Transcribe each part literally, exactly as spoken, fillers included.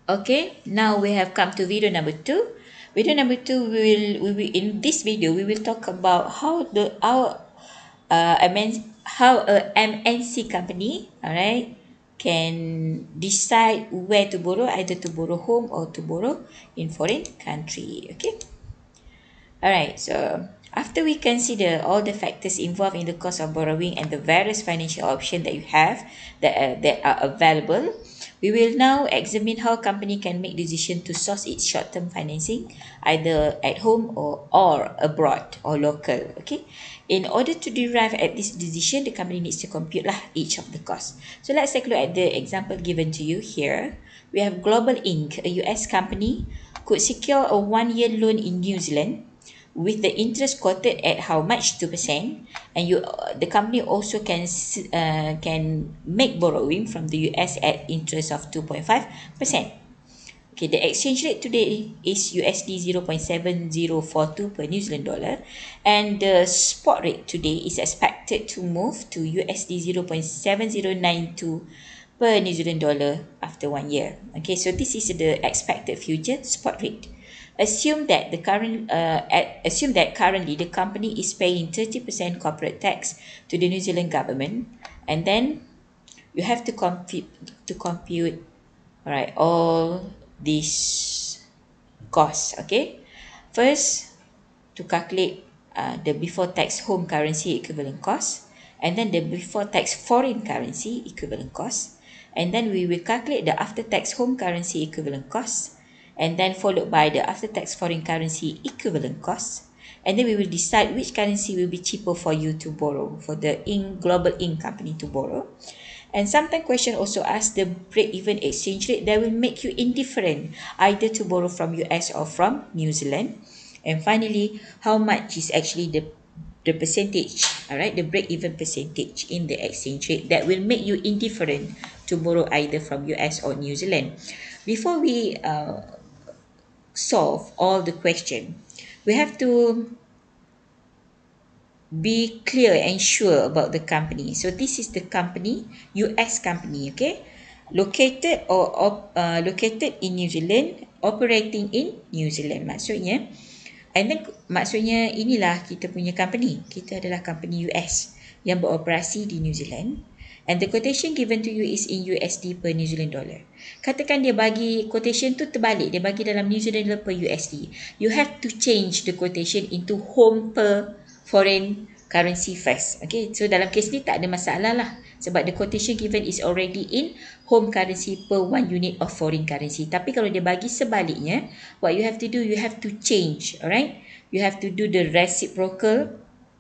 Okay, now we have come to video number two. Video number two, we will, we will in this video we will talk about how the our uh, M N, how a M N C company, all right, can decide where to borrow, either to borrow home or to borrow in foreign country. Okay. Alright, so after we consider all the factors involved in the cost of borrowing and the various financial options that you have that are, that are available, we will now examine how company can make decision to source its short-term financing either at home or, or abroad or local. Okay, in order to derive at this decision, the company needs to compute lah each of the costs. So let's take a look at the example given to you here. We have Global Inc, a U S company, could secure a one-year loan in New Zealand with the interest quoted at how much two percent, and you uh, the company also can uh, can make borrowing from the U S at interest of two point five percent. Okay, the exchange rate today is U S D zero point seven zero four two per New Zealand dollar, and the spot rate today is expected to move to U S D zero point seven zero nine two per New Zealand dollar after one year. Okay, so this is the expected future spot rate. Assume that the current uh, at, assume that currently the company is paying thirty percent corporate tax to the New Zealand government, and then you have to compute to compute all right all these costs. Okay, first to calculate uh, the before tax home currency equivalent cost, and then the before tax foreign currency equivalent cost, and then we will calculate the after tax home currency equivalent cost, and then followed by the after tax foreign currency equivalent cost, and then we will decide which currency will be cheaper for you to borrow, for the in global Inc company to borrow. And sometimes question also ask the break-even exchange rate that will make you indifferent either to borrow from U S or from New Zealand. And finally, how much is actually the the percentage, all right, the break-even percentage in the exchange rate that will make you indifferent to borrow either from U S or New Zealand. Before we uh, solve all the question, we have to be clear and sure about the company. So this is the company, U S company, okay, located or op, uh, located in New Zealand, operating in New Zealand. Maksudnya, and then maksudnya inilah kita punya company. Kita adalah company U S yang beroperasi di New Zealand. And the quotation given to you is in U S D per New Zealand dollar. Katakan dia bagi quotation tu terbalik, dia bagi dalam New Zealand dollar per U S D. You have to change the quotation into home per foreign currency first. Okay, so dalam kes ni tak ada masalah lah. Sebab the quotation given is already in home currency per one unit of foreign currency. Tapi kalau dia bagi sebaliknya, what you have to do, you have to change, alright? You have to do the reciprocal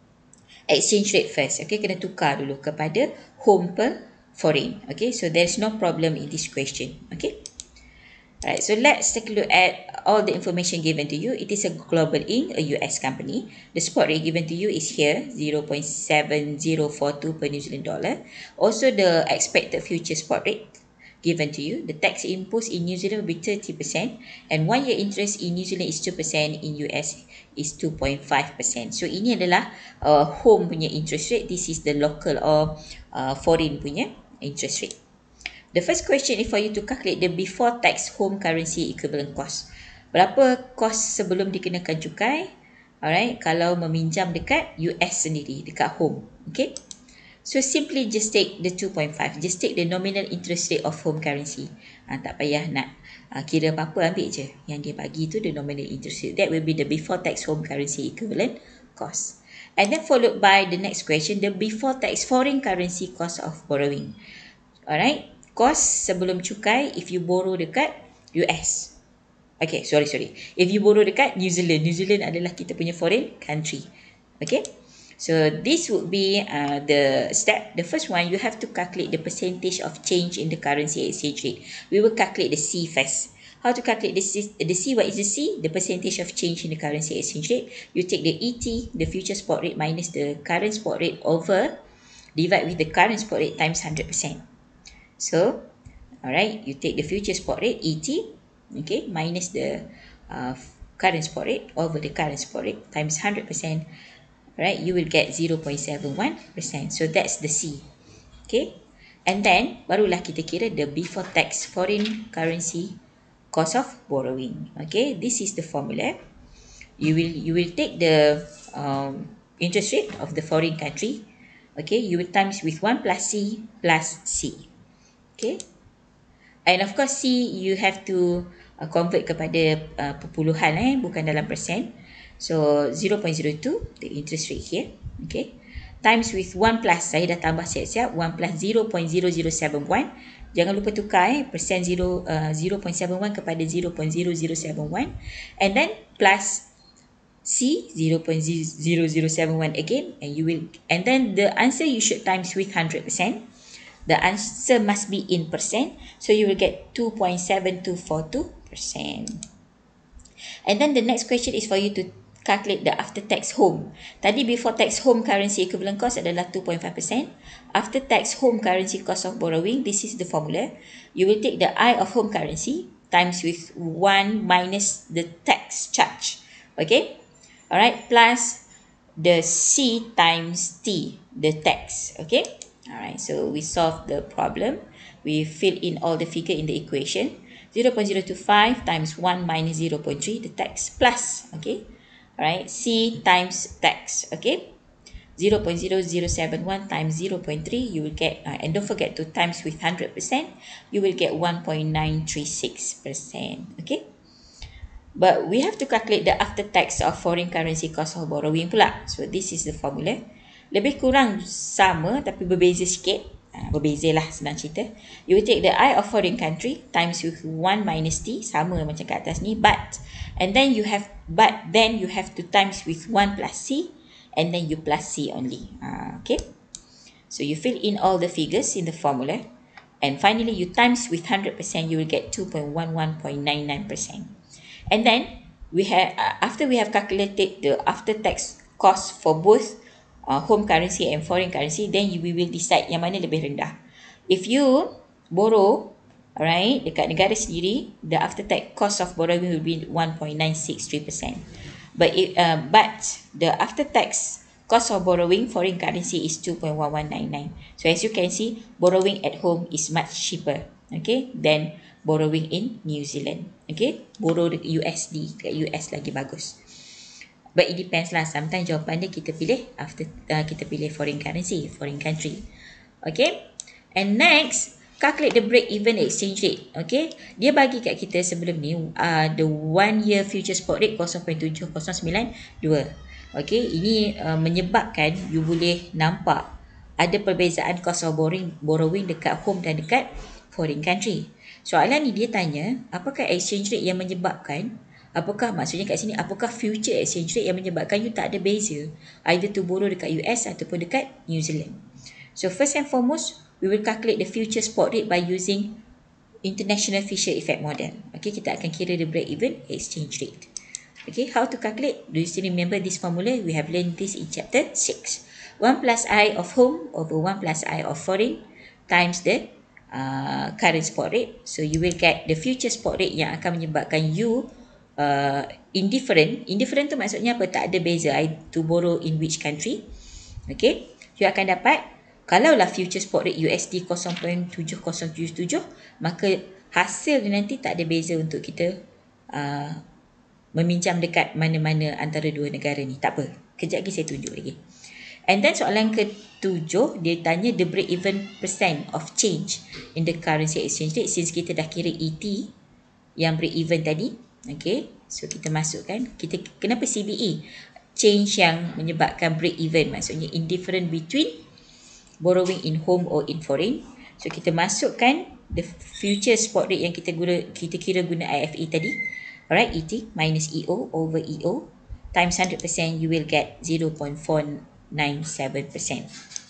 exchange rate first. Okay, kena tukar dulu kepada home per foreign. Okay, so there's no problem in this question. Okay. Alright, so let's take a look at all the information given to you. It is a Global Inc, a U S company. The spot rate given to you is here, zero point seven zero four two per New Zealand dollar. Also, the expected future spot rate given to you. The tax imposed in New Zealand will be thirty percent, and one year interest in New Zealand is two percent, in U S is two point five percent. So, ini adalah uh, home punya interest rate. This is the local or uh, foreign punya interest rate. The first question is for you to calculate the before tax home currency equivalent cost. Berapa kos sebelum dikenakan cukai? Alright, kalau meminjam dekat U S sendiri, dekat home. Okay. So simply just take the two point five. Just take the nominal interest rate of home currency. Ha, tak payah nak ha, kira apa-apa, ambil je. Yang dia bagi tu the nominal interest rate. That will be the before tax home currency equivalent cost. And then followed by the next question, the before tax foreign currency cost of borrowing. Alright. Cost sebelum cukai if you borrow dekat U S. Okay, sorry, sorry. If you borrow dekat New Zealand. New Zealand adalah kita punya foreign country. Okay. So, this would be uh, the step. The first one, you have to calculate the percentage of change in the currency exchange rate. We will calculate the C first. How to calculate the C? The C, what is the C? The percentage of change in the currency exchange rate. You take the E T, the future spot rate, minus the current spot rate over, divide with the current spot rate times one hundred percent. So, alright, you take the future spot rate, E T, okay, minus the uh, current spot rate over the current spot rate times one hundred percent, right, you will get zero point seven one percent. So, that's the C, okay. And then, barulah kita kira the before tax foreign currency cost of borrowing. Okay, this is the formula. You will you will take the um, interest rate of the foreign country. Okay, you will times with one plus C plus C. Okay, and of course C you have to uh, convert kepada uh, perpuluhan eh, bukan dalam persen. So zero point zero two the interest rate here. Okay, times with one plus, saya dah tambah siap-siap, one plus zero point zero zero seven one. Jangan lupa tukar eh, persen zero, uh, zero point seven one kepada zero point zero zero seven one, and then plus C zero point zero zero seven one again, and you will, and then the answer you should times with one hundred percent. The answer must be in percent, so you will get two point seven two four two percent. And then the next question is for you to calculate the after tax home. Tadi before tax home currency equivalent cost adalah two point five percent. After tax home currency cost of borrowing, this is the formula. You will take the I of home currency times with one minus the tax charge. Okay? Alright, plus the C times T, the tax. Okay? Alright, so we solve the problem. We fill in all the figure in the equation. zero point zero two five times one minus zero point three, the tax plus, okay? Alright, C times tax, okay? zero point zero zero seven one times zero point three, you will get, uh, and don't forget to times with one hundred percent, you will get one point nine three six percent, okay? But we have to calculate the after tax of foreign currency cost of borrowing pula. So this is the formula. Lebih kurang sama tapi berbeza sikit. Ha, berbeza lah senang cerita. You will take the I of foreign country times with one minus T. Sama macam kat atas ni. But. And then you have, but then you have to times with one plus C. And then you plus C only. Ha, okay. So you fill in all the figures in the formula. And finally you times with one hundred percent. You will get two point one one nine nine percent. And then we have, uh, after we have calculated the after tax cost for both uh, home currency and foreign currency, then you, we will decide yang mana lebih rendah. If you borrow, alright, dekat negara sendiri, the after tax cost of borrowing will be one point nine six three percent. But it, uh, but the after tax cost of borrowing foreign currency is two point one one nine nine. So as you can see, borrowing at home is much cheaper, okay, than borrowing in New Zealand. Okay, borrow U S D kat U S lagi bagus. But it depends lah. Sometimes jawapan dia kita pilih after uh, kita pilih foreign currency, foreign country. Okay, and next calculate the break even exchange rate. Okay, dia bagi kat kita sebelum ni uh, the one year future spot rate kosong perpuluhan tujuh kosong sembilan dua. Okay, ini uh, menyebabkan you boleh nampak ada perbezaan cost of borrowing, borrowing dekat home dan dekat foreign country. Soalan ni dia tanya, apakah exchange rate yang menyebabkan, apakah maksudnya kat sini, apakah future exchange rate yang menyebabkan you tak ada beza either to borrow dekat U S ataupun dekat New Zealand. So first and foremost, we will calculate the future spot rate by using International Fisher Effect Model. Okay, kita akan kira the break even exchange rate. Okay, how to calculate? Do you still remember this formula? We have learned this in chapter six. one plus I of home over one plus I of foreign times the Uh, current spot rate. So you will get the future spot rate yang akan menyebabkan you uh, indifferent. Indifferent tu maksudnya apa? Tak ada beza I to borrow in which country. Okay, you akan dapat, kalaulah future spot rate U S D kosong perpuluhan tujuh kosong tujuh tujuh, maka hasil dia nanti tak ada beza untuk kita uh, meminjam dekat mana-mana antara dua negara ni. Tak apa, kejap lagi saya tunjuk lagi. And then soalan ketujuh, dia tanya the break even percent of change in the currency exchange rate. Since kita dah kira E T yang break even tadi. Okay, so kita masukkan. Kita, kenapa C B E? Change yang menyebabkan break even. Maksudnya indifferent between borrowing in home or in foreign. So kita masukkan the future spot rate yang kita guna, kita kira guna I F E tadi. Alright, E T minus E O over E O times one hundred percent, you will get zero point four nine seven percent.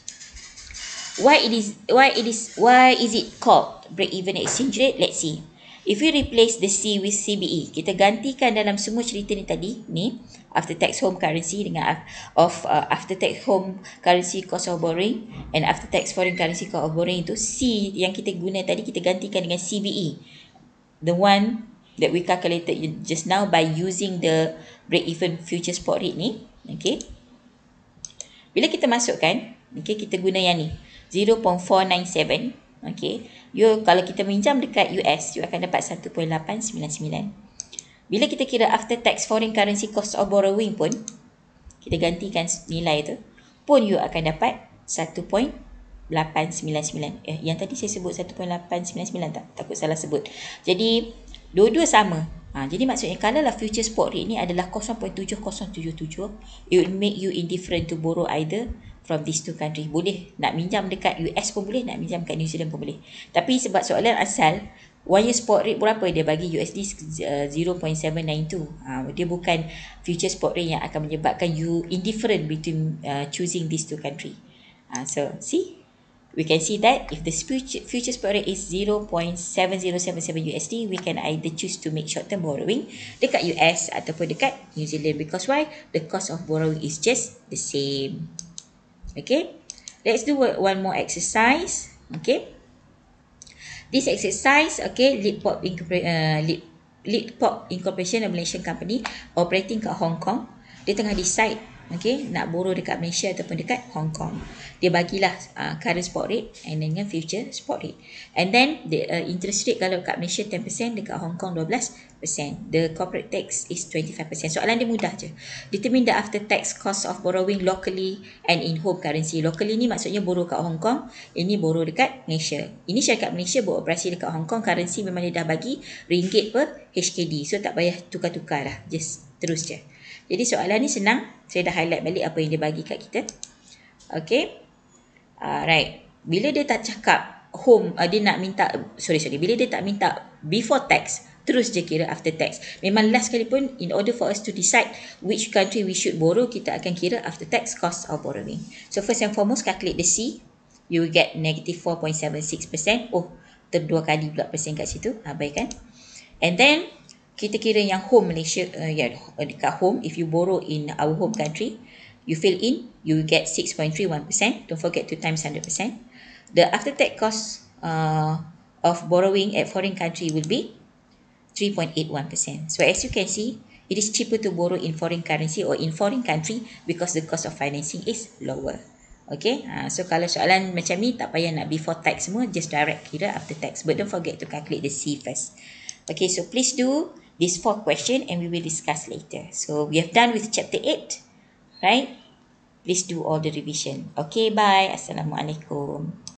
Why it is why it is why is it called break even exchange rate? Let's see. If we replace the C with C B E, kita gantikan dalam semua cerita ni tadi ni after tax home currency dengan of uh, after tax home currency cost of borrowing and after tax foreign currency cost of borrowing, itu C yang kita guna tadi kita gantikan dengan C B E, the one that we calculated just now by using the break even future spot rate ni. Okay, bila kita masukkan, okay, kita guna yang ni zero point four nine seven. Okay. You, kalau kita minjam dekat U S, you akan dapat one point eight nine nine. Bila kita kira after tax foreign currency cost of borrowing pun, kita gantikan nilai tu, pun you akan dapat one point eight nine nine. Eh, yang tadi saya sebut one point eight nine nine tak? Takut salah sebut. Jadi, dua-dua sama. Ha, jadi maksudnya kalau lah future spot rate ni adalah zero point seven zero tujuh tujuh, it will make you indifferent to borrow either from these two countries. Boleh nak minjam dekat U S pun boleh, nak minjam dekat New Zealand pun boleh. Tapi sebab soalan asal, one year spot rate berapa dia bagi U S D zero point seven nine two. Ha, dia bukan future spot rate yang akan menyebabkan you indifferent between uh, choosing these two country. Ha, so, see? We can see that if the future, future spot rate is zero point seven zero seven seven U S D, we can either choose to make short-term borrowing dekat U S ataupun dekat New Zealand. Because why? The cost of borrowing is just the same. Okay? Let's do one more exercise. Okay? This exercise, okay, Leapfrog uh, Leapfrog Incorporation, a Malaysian company operating kat Hong Kong. Dia tengah decide, okay, nak borrow dekat Malaysia ataupun dekat Hong Kong. Dia bagilah uh, current spot rate and dengan future spot rate. And then the uh, interest rate kalau dekat Malaysia ten percent, dekat Hong Kong twelve percent. The corporate tax is twenty-five percent. Soalan dia mudah je. Determine the after tax cost of borrowing locally and in home currency. Locally ni maksudnya borrow kat Hong Kong, ini borrow dekat Malaysia. Ini syarikat Malaysia beroperasi dekat Hong Kong, currency memang dia dah bagi ringgit per H K D. So tak payah tukar-tukar lah. Just terus je. Jadi soalan ni senang. Saya dah highlight balik apa yang dia bagi kat kita. Okay. Alright. Bila dia tak cakap home, uh, dia nak minta, sorry sorry. Bila dia tak minta before tax, terus je kira after tax. Memang last kali pun, in order for us to decide which country we should borrow, kita akan kira after tax cost of borrowing. So first and foremost, calculate the C. You will get negative four point seven six percent. Oh, terdua kali pula persen kat situ. Abaikan. And then, kita kira yang home Malaysia, uh, ya, dekat home, if you borrow in our home country, you fill in, you get six point three one percent. Don't forget to times one hundred percent. The after-tax cost uh, of borrowing at foreign country will be three point eight one percent. So as you can see, it is cheaper to borrow in foreign currency or in foreign country because the cost of financing is lower. Okay, uh, so kalau soalan macam ni, tak payah nak before tax semua, just direct kira after tax. But don't forget to calculate the C first. Okay, so please do these four questions and we will discuss later. So we have done with chapter eight. Right? Please do all the revision. Okay, bye. Assalamualaikum.